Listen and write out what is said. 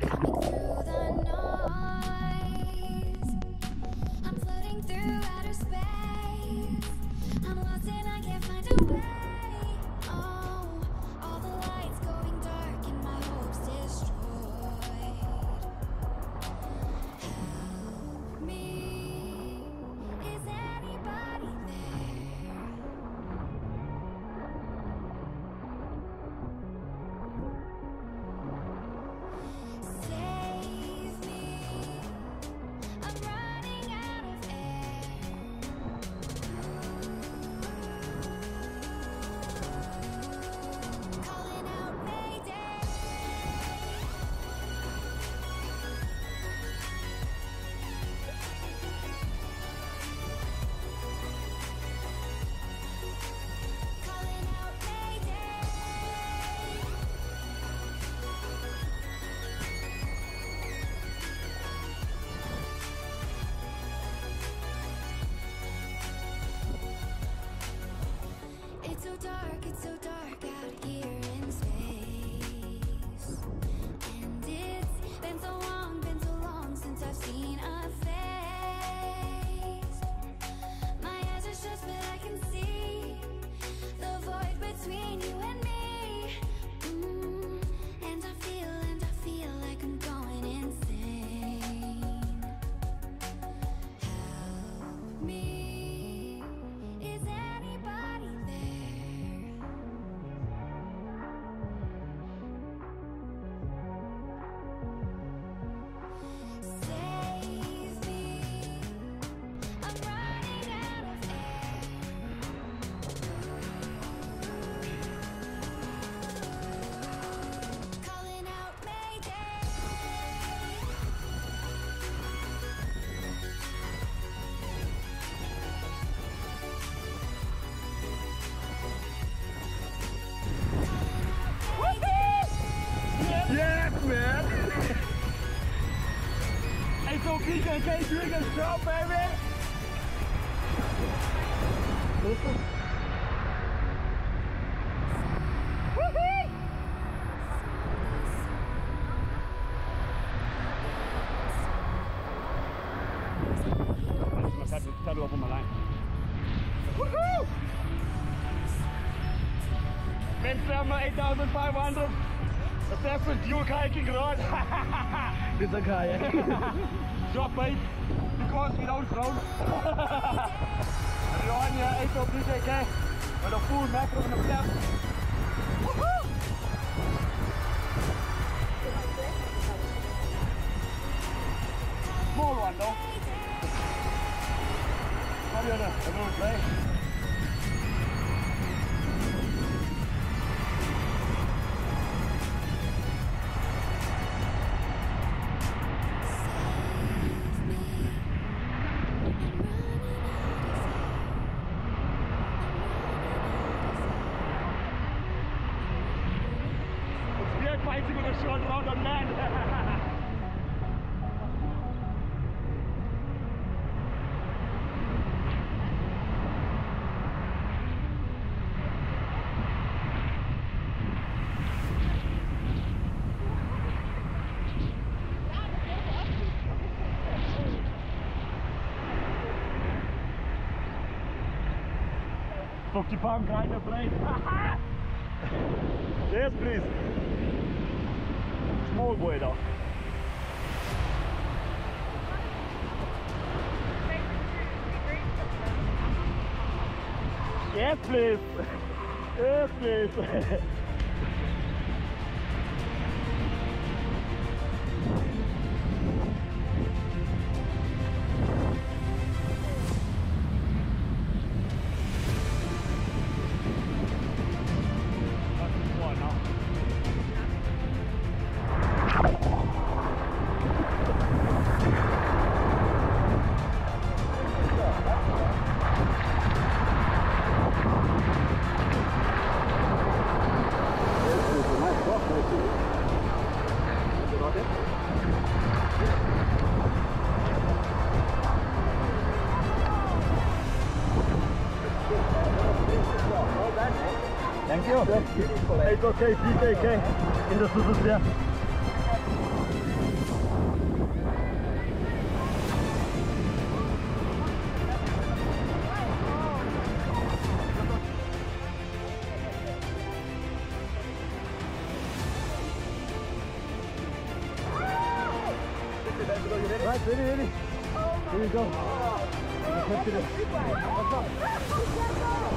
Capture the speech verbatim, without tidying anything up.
P K K doing his job, baby! Woohoo! I'm gonna pedal up on my line. Woohoo! Men's number eight thousand five hundred. The fastest dual kayaking rod. This is a kayak. Drop bait because we don't drown. We're on here, eight oh P K K with a full macro and a flap. Woohoo! Small one though. How do you know? I don't play. Fighting with a short round on land. fifty pound grinder blade. Yes, please. Small boy though. Yes, please. Yes, please. Thank you. It's okay, P K K in the Suzuki. Right, ready, ready. Here we go. Let's get to this. What's up?